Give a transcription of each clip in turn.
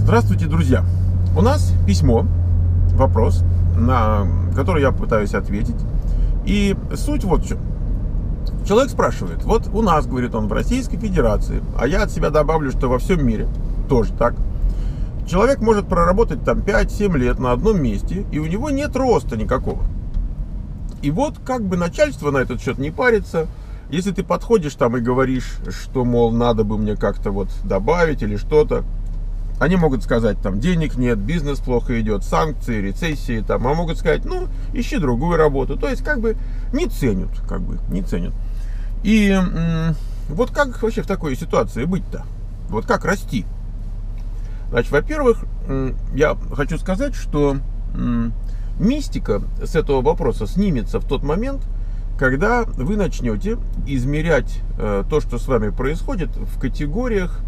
Здравствуйте, друзья! У нас письмо, вопрос, на который я пытаюсь ответить. И суть вот в чем. Человек спрашивает, вот у нас, говорит он, в Российской Федерации, а я от себя добавлю, что во всем мире тоже так, человек может проработать там 5-7 лет на одном месте, и у него нет роста никакого. И вот как бы начальство на этот счет не парится. Если ты подходишь там и говоришь, что, мол, надо бы мне как-то вот добавить или что-то, они могут сказать, там, денег нет, бизнес плохо идет, санкции, рецессии, там, а могут сказать, ну, ищи другую работу. То есть, как бы, не ценят, И вот как вообще в такой ситуации быть-то? Вот как расти? Значит, во-первых, я хочу сказать, что мистика с этого вопроса снимется в тот момент, когда вы начнете измерять то, что с вами происходит, в категориях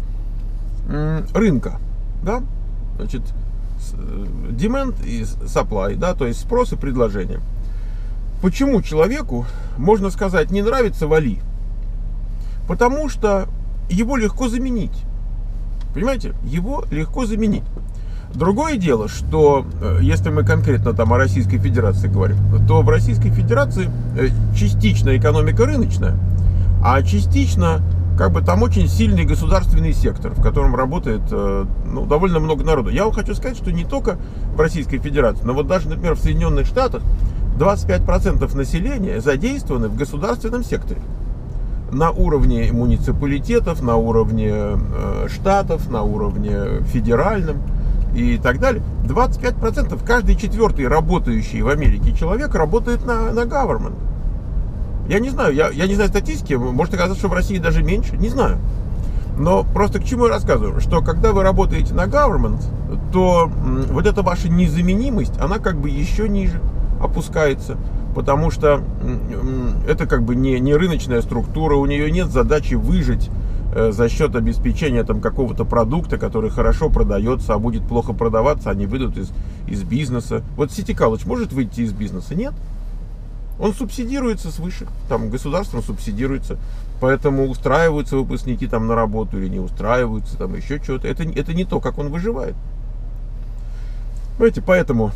рынка. Да? Значит, demand и supply, да, то есть спрос и предложение. Почему человеку, можно сказать, не нравится вали? Потому что его легко заменить. Понимаете? Его легко заменить. Другое дело, что если мы конкретно там о Российской Федерации говорим, то в Российской Федерации частично экономика рыночная, а частично как бы там очень сильный государственный сектор, в котором работает довольно много народу. Я вам хочу сказать, что не только в Российской Федерации, но вот даже, например, в Соединенных Штатах 25% населения задействованы в государственном секторе. На уровне муниципалитетов, на уровне штатов, на уровне федеральном и так далее. 25%, каждый четвертый работающий в Америке человек работает на government. Я не знаю, я не знаю статистики, может оказаться, что в России даже меньше, не знаю. Но просто к чему я рассказываю, что когда вы работаете на government, то вот эта ваша незаменимость, она как бы еще ниже опускается, потому что это как бы не рыночная структура, у нее нет задачи выжить за счет обеспечения там какого-то продукта, который хорошо продается, а будет плохо продаваться, они выйдут из бизнеса. Вот City College может выйти из бизнеса? Нет. Он субсидируется свыше, там государством субсидируется, поэтому устраиваются выпускники там на работу или не устраиваются, там еще что-то. Это не то, как он выживает. Понимаете, поэтому,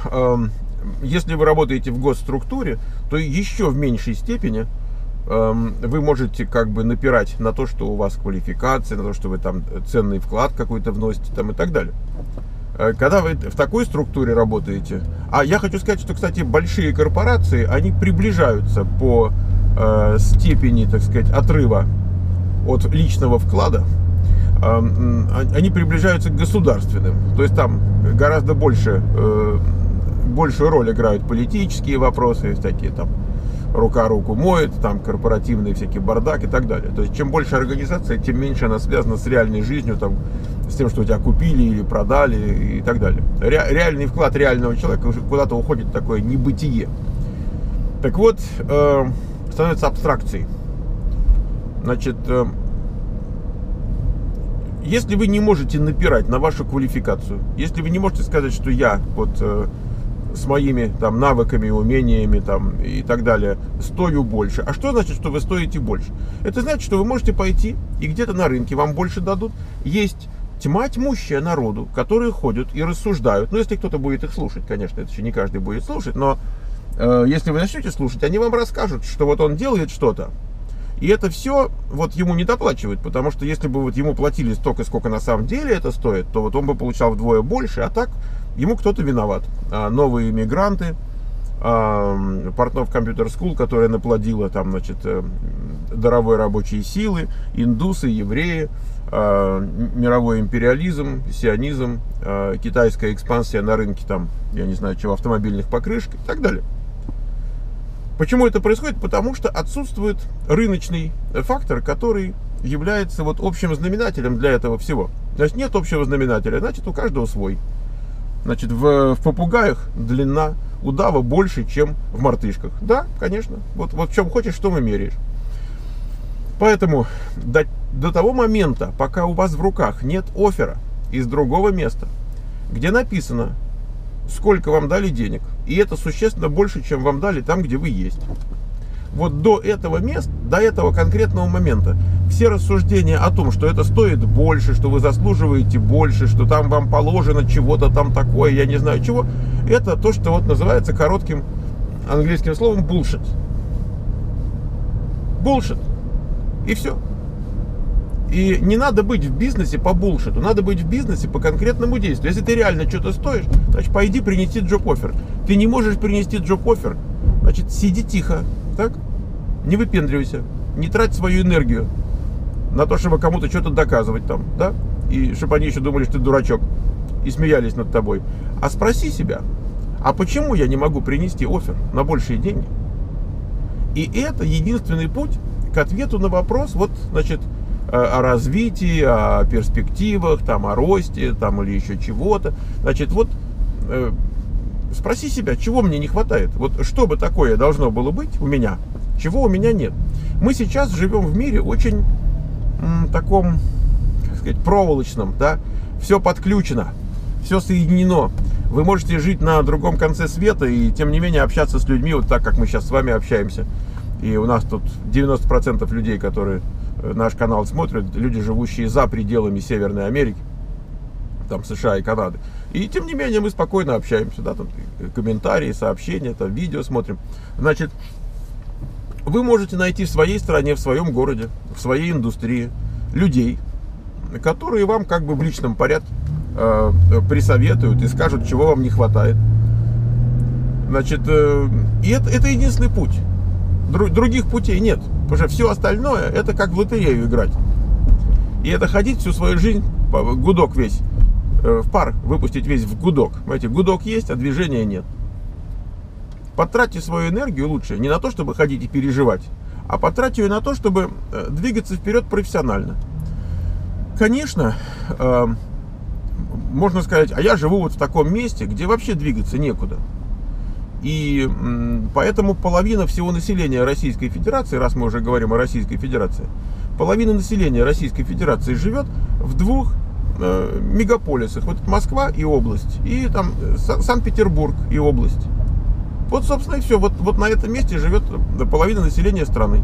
если вы работаете в госструктуре, то еще в меньшей степени вы можете как бы напирать на то, что у вас квалификация, на то, что вы там ценный вклад какой-то вносите там и так далее. Когда вы в такой структуре работаете, а я хочу сказать, что, кстати, большие корпорации, они приближаются по степени, так сказать, отрыва от личного вклада, они приближаются к государственным. То есть там гораздо большую роль играют политические вопросы, всякие там рука руку моет, там корпоративный всякий бардак и так далее. То есть чем больше организация, тем меньше она связана с реальной жизнью, там, с тем, что тебя купили или продали и так далее. Реальный вклад реального человека уже куда-то уходит в такое небытие. Так вот, становится абстракцией. Значит, если вы не можете напирать на вашу квалификацию, если вы не можете сказать, что я вот с моими там навыками, умениями там и так далее стою больше. А что значит, что вы стоите больше? Это значит, что вы можете пойти и где-то на рынке вам больше дадут. Есть тьма тьмущая народу, которые ходят и рассуждают. Ну, если кто-то будет их слушать, конечно, это еще не каждый будет слушать, но если вы начнете слушать, они вам расскажут, что вот он делает что-то. И это все вот ему не доплачивают, потому что если бы вот ему платили столько, сколько на самом деле это стоит, то вот он бы получал вдвое больше, а так ему кто-то виноват. Новые иммигранты, Портнов Computer School, которая наплодила там, значит, даровой рабочей силы, индусы, евреи, мировой империализм, сионизм, китайская экспансия на рынке там, я не знаю чего, автомобильных покрышек и так далее. Почему это происходит? Потому что отсутствует рыночный фактор, который является вот общим знаменателем для этого всего. Значит, нет общего знаменателя, значит, у каждого свой. Значит, в попугаях длина удава больше, чем в мартышках. Да, конечно. Вот в чем хочешь, что мы меряешь. Поэтому до того момента, пока у вас в руках нет оффера из другого места, где написано, сколько вам дали денег, и это существенно больше, чем вам дали там, где вы есть. вот до этого места, до этого конкретного момента, все рассуждения о том, что это стоит больше, что вы заслуживаете больше, что там вам положено чего-то там такое, я не знаю чего, это то, что вот называется коротким английским словом bullshit. Bullshit. И все. И не надо быть в бизнесе по булшиту, надо быть в бизнесе по конкретному действию. Если ты реально что-то стоишь, значит, пойди принеси джоб-оффер. Ты не можешь принести джоб-оффер, значит, сиди тихо, так? Не выпендривайся, не трать свою энергию на то, чтобы кому-то что-то доказывать там, да? И чтобы они еще думали, что ты дурачок, и смеялись над тобой. А спроси себя, а почему я не могу принести оффер на большие деньги? И это единственный путь к ответу на вопрос, вот, значит, о развитии, о перспективах, там, о росте, там, или еще чего-то. Значит, вот спроси себя, чего мне не хватает? Вот что бы такое должно было быть у меня, чего у меня нет? Мы сейчас живем в мире очень таком, как сказать, проволочном, да? Все подключено, все соединено. Вы можете жить на другом конце света и, тем не менее, общаться с людьми вот так, как мы сейчас с вами общаемся. И у нас тут 90% людей, которые наш канал смотрят, люди, живущие за пределами Северной Америки, там США и Канады. И тем не менее мы спокойно общаемся, да, там комментарии, сообщения, там видео смотрим. Значит, вы можете найти в своей стране, в своем городе, в своей индустрии людей, которые вам как бы в личном порядке присоветуют и скажут, чего вам не хватает. Значит, и это единственный путь. Других путей нет. Потому что все остальное, это как в лотерею играть. И это ходить всю свою жизнь, гудок весь, в пар выпустить весь в гудок. Понимаете, гудок есть, а движения нет. Потратьте свою энергию лучше не на то, чтобы ходить и переживать, а потратьте ее на то, чтобы двигаться вперед профессионально. Конечно, можно сказать, а я живу вот в таком месте, где вообще двигаться некуда. И поэтому половина всего населения Российской Федерации, раз мы уже говорим о Российской Федерации, половина населения Российской Федерации живет в двух мегаполисах. Вот Москва и область, и там Санкт-Петербург и область. Вот, собственно, и все. Вот на этом месте живет половина населения страны.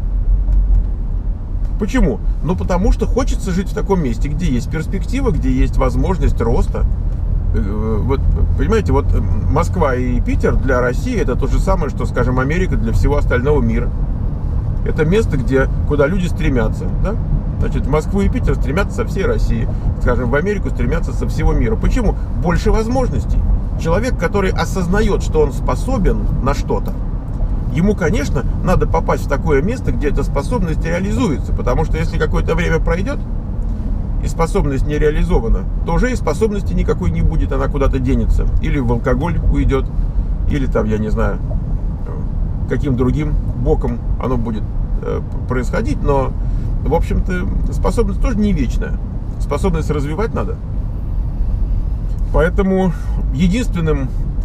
Почему? Ну, потому что хочется жить в таком месте, где есть перспектива, где есть возможность роста. Вот, понимаете, вот Москва и Питер для России это то же самое, что, скажем, Америка для всего остального мира. Это место, куда люди стремятся, да? Значит, в Москву и Питер стремятся со всей России. Скажем, в Америку стремятся со всего мира. Почему? Больше возможностей. Человек, который осознает, что он способен на что-то, ему, конечно, надо попасть в такое место, где эта способность реализуется. Потому что если какое-то время пройдет, и способность не реализована, то уже и способности никакой не будет, она куда-то денется. Или в алкоголь уйдет, или там, я не знаю, каким другим боком оно будет происходить. Но, в общем-то, способность тоже не вечная. Способность развивать надо. Поэтому единственным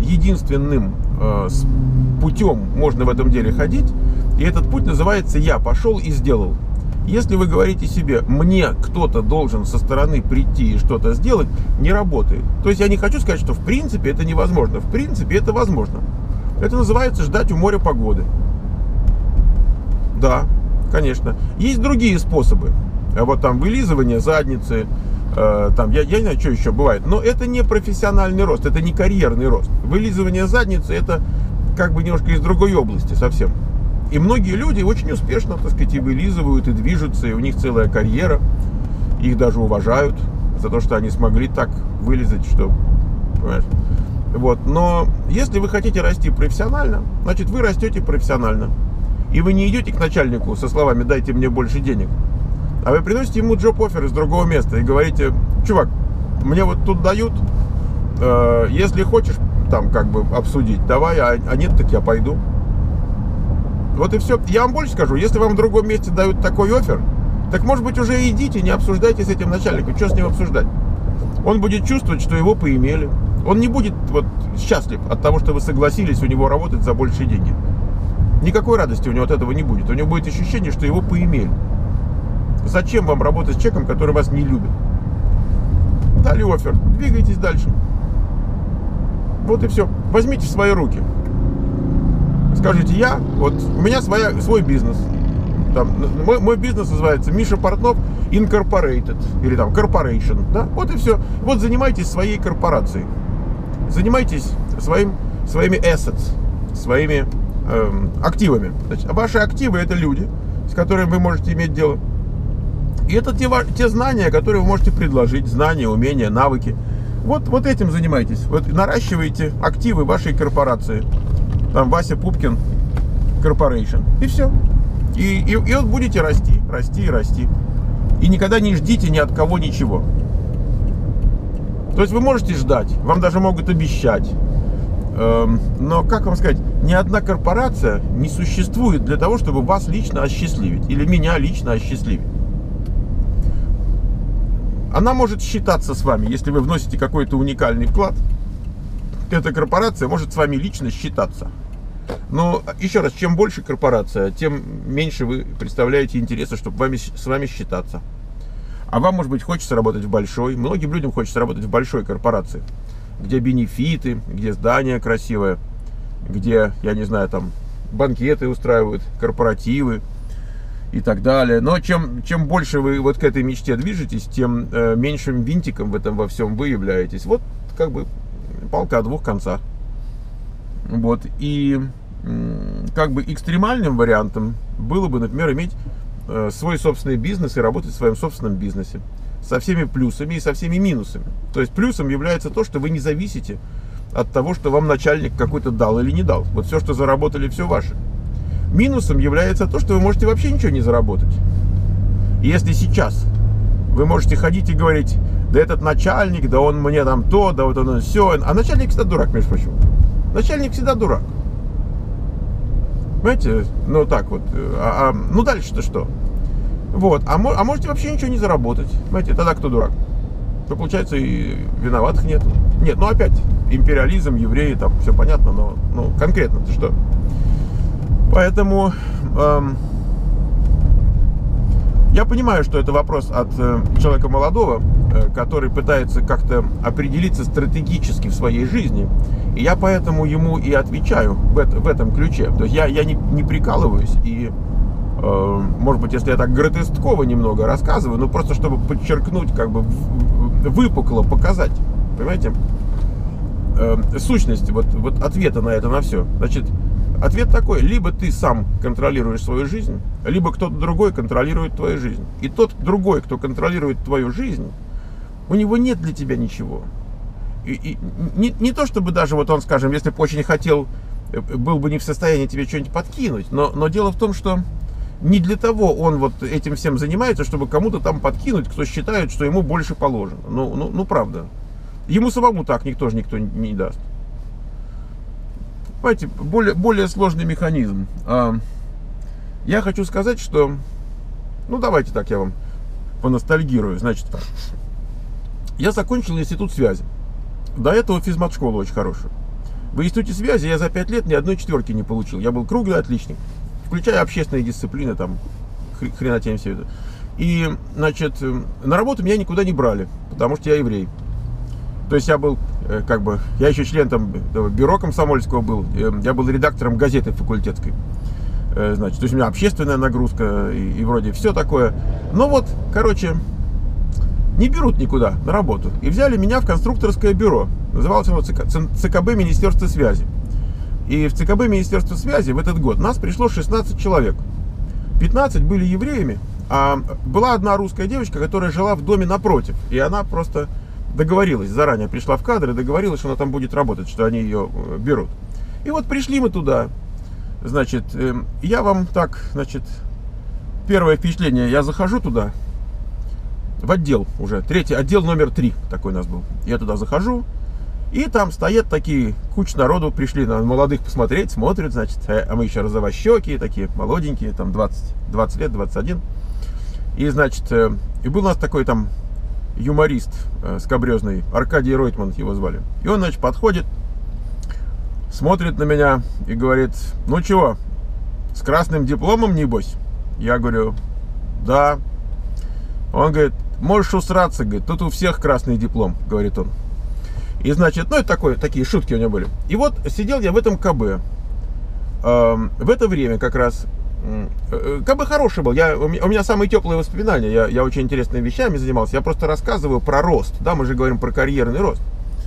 путем можно в этом деле ходить, и этот путь называется «я пошел и сделал». Если вы говорите себе, мне кто-то должен со стороны прийти и что-то сделать, не работает. То есть я не хочу сказать, что в принципе это невозможно. В принципе это возможно. Это называется ждать у моря погоды. Да, конечно. Есть другие способы. Вот там вылизывание задницы, там, я не знаю, что еще бывает. Но это не профессиональный рост, это не карьерный рост. Вылизывание задницы это как бы немножко из другой области совсем. И многие люди очень успешно, так сказать, и вылизывают, и движутся, и у них целая карьера. Их даже уважают за то, что они смогли так вылизать, что, понимаешь? Вот. Но если вы хотите расти профессионально, значит, вы растете профессионально. И вы не идете к начальнику со словами «дайте мне больше денег», а вы приносите ему джоб-оффер из другого места и говорите: чувак, мне вот тут дают, если хочешь там как бы обсудить, давай, а нет, так я пойду. Вот и все. Я вам больше скажу, если вам в другом месте дают такой оффер, так, может быть, уже идите, не обсуждайте с этим начальником. Что с ним обсуждать? Он будет чувствовать, что его поимели. Он не будет вот счастлив от того, что вы согласились у него работать за большие деньги. Никакой радости у него от этого не будет. У него будет ощущение, что его поимели. Зачем вам работать с человеком, который вас не любит? Дали оффер, двигайтесь дальше. Вот и все. Возьмите в свои руки. Скажите, у меня свой бизнес. Там, мой бизнес называется Миша Портнов Incorporated или там Corporation, да? Вот и все. Вот занимайтесь своей корпорацией, занимайтесь своими assets, своими активами. Значит, ваши активы — это люди, с которыми вы можете иметь дело. И это те знания, которые вы можете предложить, знания, умения, навыки. Вот этим занимайтесь. Вот наращивайте активы вашей корпорации. Там Вася Пупкин Corporation. И все. И вот будете расти, расти и расти. И никогда не ждите ни от кого ничего. То есть вы можете ждать, вам даже могут обещать. Но, как вам сказать, ни одна корпорация не существует для того, чтобы вас лично осчастливить. Или меня лично осчастливить. Она может считаться с вами, если вы вносите какой-то уникальный вклад. Эта корпорация может с вами лично считаться. Но, еще раз, чем больше корпорация, тем меньше вы представляете интереса, чтобы с вами считаться. А вам, может быть, хочется работать в большой. Многим людям хочется работать в большой корпорации, где бенефиты, где здание красивое, где, я не знаю, там банкеты устраивают, корпоративы и так далее. Но чем больше вы вот к этой мечте движетесь, тем меньшим винтиком в этом во всем вы являетесь. Вот как бы палка о двух концах. Вот. И как бы экстремальным вариантом было бы, например, иметь свой собственный бизнес и работать в своем собственном бизнесе. Со всеми плюсами и со всеми минусами. То есть плюсом является то, что вы не зависите от того, что вам начальник какой-то дал или не дал. Вот все, что заработали, все ваше. Минусом является то, что вы можете вообще ничего не заработать. И если сейчас вы можете ходить и говорить: да этот начальник, да он мне там то, да вот он все. А начальник всегда дурак, между прочим. Начальник всегда дурак. Понимаете? Ну так вот. Ну дальше-то что? Вот. А можете вообще ничего не заработать. Понимаете? Тогда кто дурак? То получается и виноватых нет. Нет, ну опять империализм, евреи, там все понятно, но конкретно-то что? Поэтому я понимаю, что это вопрос от человека молодого, который пытается как-то определиться стратегически в своей жизни. И я поэтому ему и отвечаю в этом ключе. То есть я не прикалываюсь и, может быть, если я так гротесково немного рассказываю, ну просто чтобы подчеркнуть, как бы выпукло показать, понимаете, сущность вот ответа на это, на все. Значит, ответ такой: либо ты сам контролируешь свою жизнь, либо кто-то другой контролирует твою жизнь. И тот другой, кто контролирует твою жизнь, у него нет для тебя ничего. И не то чтобы даже вот он, скажем, если бы очень хотел, был бы не в состоянии тебе что-нибудь подкинуть, но дело в том, что не для того он вот этим всем занимается, чтобы кому-то там подкинуть, кто считает, что ему больше положено. Ну правда. Ему самому так никто не даст. Понимаете, более сложный механизм. Я хочу сказать, что... Ну, давайте так я вам поностальгирую. Значит, я закончил институт связи. До этого физмат-школа очень хорошая. В институте связи я за 5 лет ни одной четверки не получил. Я был круглый отличник. Включая общественные дисциплины, там, хренотень все это. И, значит, на работу меня никуда не брали, потому что я еврей. То есть я был, как бы, я еще член там бюро комсомольского был, я был редактором газеты факультетской. Значит, то есть у меня общественная нагрузка и вроде все такое. Но вот, короче, не берут никуда на работу. И взяли меня в конструкторское бюро. Называлось оно ЦКБ Министерства связи. И в ЦКБ Министерства связи в этот год нас пришло 16 человек. 15 были евреями, а была одна русская девочка, которая жила в доме напротив. И она просто договорилась заранее, пришла в кадры, договорилась, что она там будет работать, что они ее берут. И вот пришли мы туда. Значит, я вам так, значит, первое впечатление, я захожу туда, в отдел уже, отдел номер 3 такой у нас был. Я туда захожу, и там стоят такие, куча народу, пришли на молодых посмотреть, смотрят, значит, а мы еще розовощекие, такие молоденькие, там 20 лет, 21. И, значит, и был у нас такой там юморист скабрезный, Аркадий Ройтман его звали. И он, значит, подходит, смотрит на меня и говорит: ну чего, с красным дипломом, небось? Я говорю: да. Он говорит: можешь усраться, говорит, тут у всех красный диплом, говорит он. И, значит, ну это такие шутки у него были. И вот сидел я в этом КБ. в это время как раз КБ хороший был. У меня самые теплые воспоминания. Я очень интересными вещами занимался. Я просто рассказываю про рост. Да, мы же говорим про карьерный рост.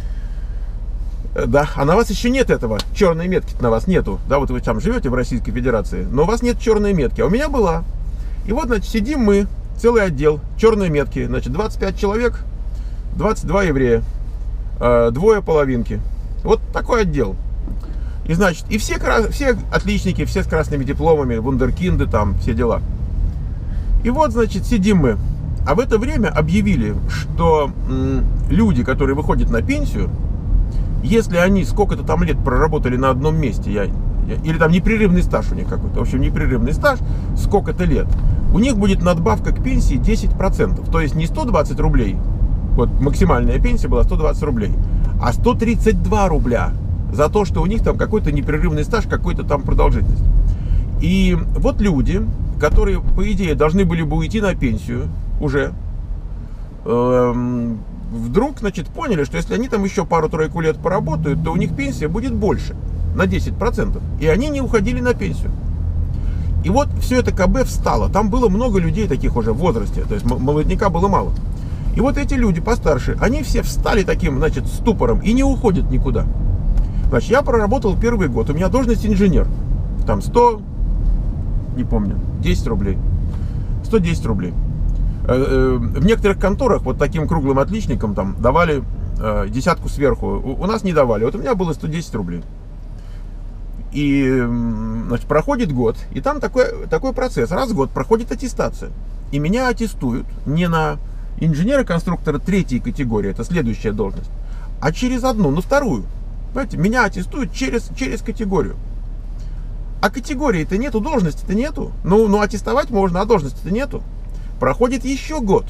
Да, а на вас еще нет этого. Черной метки на вас нету. Да, вот вы там живете в Российской Федерации, но у вас нет черной метки. А у меня была. И вот, значит, сидим мы, целый отдел, черные метки. Значит, 25 человек, 22 еврея, двое половинки. Вот такой отдел. И, значит, и все отличники, все с красными дипломами, вундеркинды, там, все дела. И вот, значит, сидим мы. А в это время объявили, что люди, которые выходят на пенсию, если они сколько-то там лет проработали на одном месте, или там непрерывный стаж у них какой-то, в общем, непрерывный стаж, сколько-то лет, у них будет надбавка к пенсии 10%. То есть не 120 рублей, вот максимальная пенсия была 120 рублей, а 132 рубля за то, что у них там какой-то непрерывный стаж, какой-то там продолжительность. И вот люди, которые, по идее, должны были бы уйти на пенсию уже, вдруг, значит, поняли, что если они там еще пару-тройку лет поработают, то у них пенсия будет больше, на 10%. И они не уходили на пенсию. И вот все это КБ встало. Там было много людей таких уже в возрасте, то есть молодняка было мало. И вот эти люди постарше, они все встали таким, значит, ступором и не уходят никуда. Значит, я проработал первый год, у меня должность инженер. Там 100, не помню, 10 рублей. 110 рублей. В некоторых конторах вот таким круглым отличникам там давали десятку сверху. У нас не давали. Вот у меня было 110 рублей. И, значит, проходит год, и там такой процесс. Раз в год проходит аттестация. И меня аттестуют не на инженера-конструктора третьей категории, это следующая должность, а через одну, на вторую. Понимаете, меня аттестуют через категорию. А категории-то нету, должности-то нету. Ну, аттестовать можно, а должности-то нету. Проходит еще год.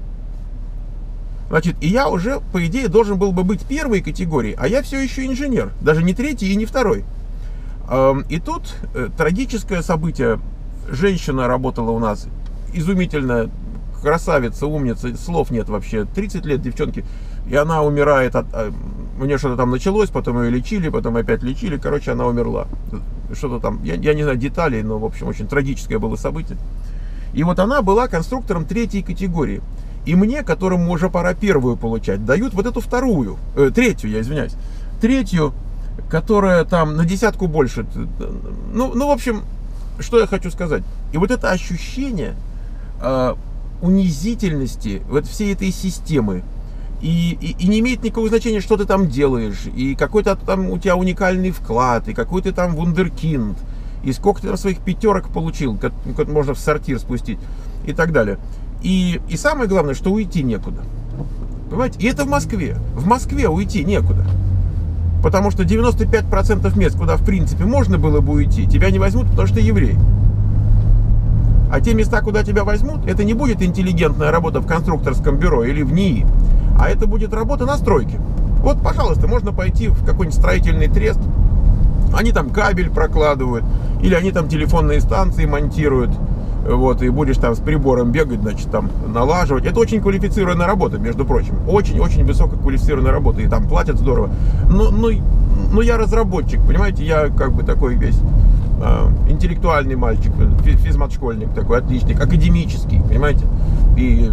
Значит, и я уже, по идее, должен был бы быть первой категории, а я все еще инженер. Даже не третий и не второй. И тут трагическое событие. Женщина работала у нас, изумительная, красавица, умница, слов нет вообще. 30 лет девчонки, и она умирает. У нее что-то там началось, потом ее лечили, потом опять лечили. Короче, она умерла. Что-то там, я не знаю деталей, но, в общем, очень трагическое было событие. И вот она была конструктором третьей категории. И мне, которому уже пора первую получать, дают вот эту третью, я извиняюсь, третью, которая там на десятку больше. Ну, в общем, что я хочу сказать. И вот это ощущение унизительности вот всей этой системы, и не имеет никакого значения, что ты там делаешь, и какой-то там у тебя уникальный вклад, и какой-то там вундеркинд, и сколько ты там своих пятерок получил, как можно в сортир спустить, и так далее. И самое главное, что уйти некуда. Понимаете? И это в Москве. В Москве уйти некуда. Потому что 95% мест, куда в принципе можно было бы уйти, тебя не возьмут, потому что ты еврей. А те места, куда тебя возьмут, это не будет интеллигентная работа в конструкторском бюро или в НИИ, а это будет работа на стройке. Вот, пожалуйста, можно пойти в какой-нибудь строительный трест, они там кабель прокладывают, или они там телефонные станции монтируют, вот, и будешь там с прибором бегать, значит, там налаживать. Это очень квалифицированная работа, между прочим, очень-очень высококвалифицированная работа, и там платят здорово. Но я разработчик, понимаете, я как бы такой весь интеллектуальный мальчик, физмат-школьник такой, отличник, академический, понимаете. И,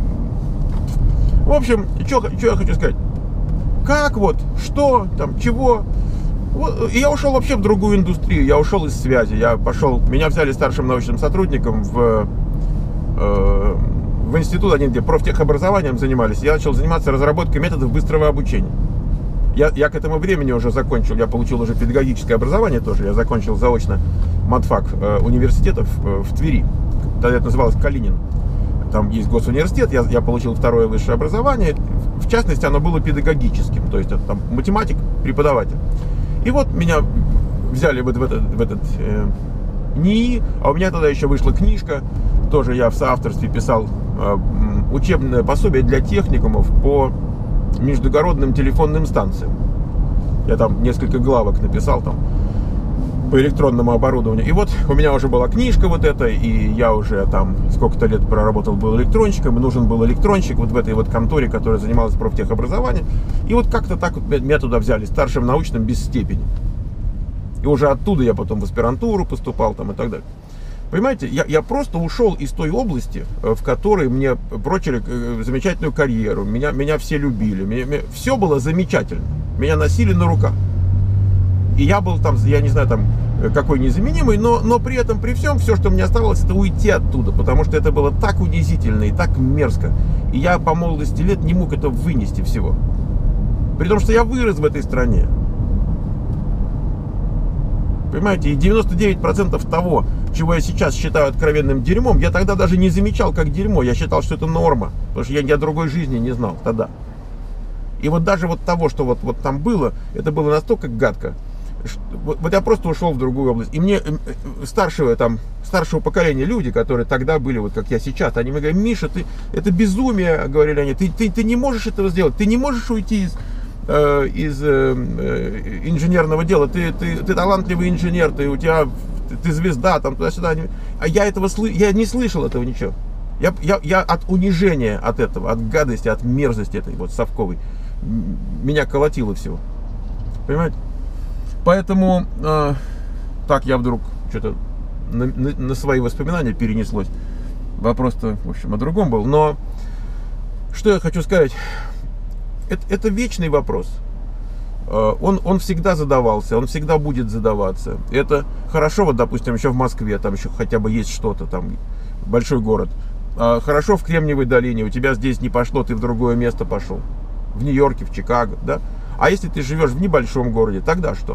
в общем, что я хочу сказать, как вот, что, там, чего. Вот, и я ушел вообще в другую индустрию, я ушел из связи, меня взяли старшим научным сотрудником в институт, один, где профтехобразованием занимались, я начал заниматься разработкой методов быстрого обучения. Я к этому времени уже закончил, я получил уже педагогическое образование тоже, я закончил заочно матфак университетов в Твери, тогда это называлось Калинин. Там есть госуниверситет, я получил второе высшее образование, в частности оно было педагогическим, то есть это там математик, преподаватель. И вот меня взяли вот в этот НИИ, а у меня тогда еще вышла книжка, тоже я в соавторстве писал учебное пособие для техникумов по междугородным телефонным станциям. Я там несколько главок написал там по электронному оборудованию. И вот у меня уже была книжка вот эта, и я уже там сколько-то лет проработал, был электронщиком, и нужен был электронщик вот в этой вот конторе, которая занималась профтехобразованием. И вот как-то так вот меня туда взяли, старшим научным без степени. И уже оттуда я потом в аспирантуру поступал там и так далее. Понимаете, я просто ушел из той области, в которой мне прочили замечательную карьеру, меня все любили, все было замечательно, меня носили на руках. И я был там, я не знаю, там, какой незаменимый, но при этом, при всем, все, что мне оставалось, это уйти оттуда, потому что это было так унизительно и так мерзко. И я по молодости лет не мог это вынести всего. При том, что я вырос в этой стране. Понимаете, и 99% того, чего я сейчас считаю откровенным дерьмом, я тогда даже не замечал как дерьмо, я считал, что это норма, потому что я другой жизни не знал тогда. И вот даже вот того, что вот там было, это было настолько гадко. Вот я просто ушел в другую область. И мне старшего поколения люди, которые тогда были, вот как я сейчас, они мне говорят: Миша, это безумие, говорили они, ты не можешь этого сделать, ты не можешь уйти из инженерного дела, ты талантливый инженер, ты звезда, там туда-сюда. А я не слышал этого ничего. Я от унижения от этого, от гадости, от мерзости этой вот совковой, меня колотило всего. Понимаете? Поэтому так я вдруг что-то на свои воспоминания перенеслось. Вопрос-то, в общем, о другом был. Но что я хочу сказать? Это вечный вопрос. Он всегда задавался, он всегда будет задаваться. Это хорошо, вот, допустим, еще в Москве, там еще хотя бы есть что-то, там большой город. Хорошо в Кремниевой долине, у тебя здесь не пошло, ты в другое место пошел. В Нью-Йорке, в Чикаго, да? А если ты живешь в небольшом городе, тогда что?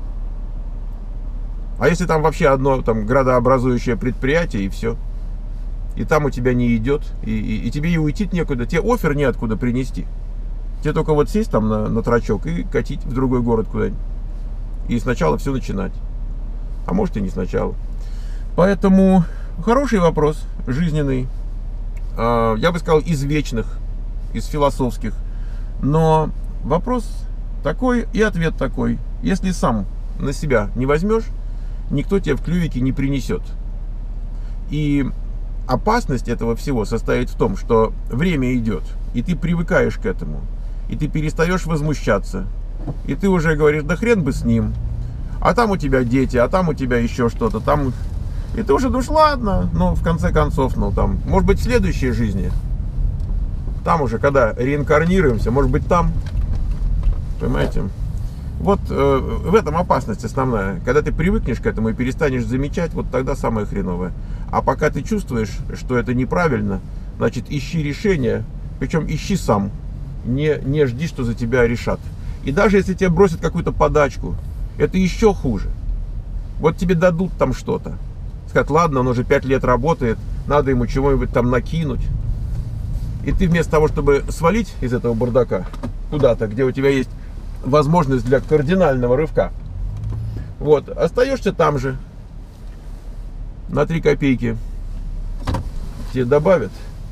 А если там вообще одно там градообразующее предприятие и все? И там у тебя не идет, и тебе и уйти некуда, тебе оффер неоткуда принести. Тебе только вот сесть там на трачок и катить в другой город куда-нибудь. И сначала все начинать. А может и не сначала. Поэтому хороший вопрос, жизненный. Я бы сказал, из вечных, из философских. Но вопрос такой и ответ такой. Если сам на себя не возьмешь, никто тебе в клювике не принесет. И опасность этого всего состоит в том, что время идет, и ты привыкаешь к этому. И ты перестаешь возмущаться. И ты уже говоришь: да хрен бы с ним. А там у тебя дети, а там у тебя еще что-то. Там... И ты уже думаешь: ладно, но в конце концов, там, может быть, в следующей жизни. Там уже, когда реинкарнируемся, может быть, там. Понимаете? Вот в этом опасность основная. Когда ты привыкнешь к этому и перестанешь замечать, вот тогда самое хреновое. А пока ты чувствуешь, что это неправильно, значит, ищи решение, причем ищи сам. Не жди, что за тебя решат. И даже если тебе бросят какую-то подачку, это еще хуже. Вот тебе дадут там что-то. Сказать: ладно, он уже 5 лет работает, надо ему чего-нибудь там накинуть. И ты вместо того, чтобы свалить из этого бардака куда-то, где у тебя есть возможность для кардинального рывка, вот, остаешься там же на 3 копейки. Тебе добавят.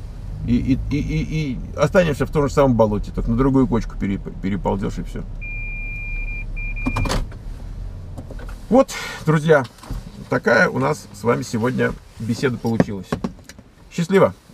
И останешься в том же самом болоте, только на другую кочку переползешь, и все. Вот, друзья, такая у нас с вами сегодня беседа получилась. Счастливо!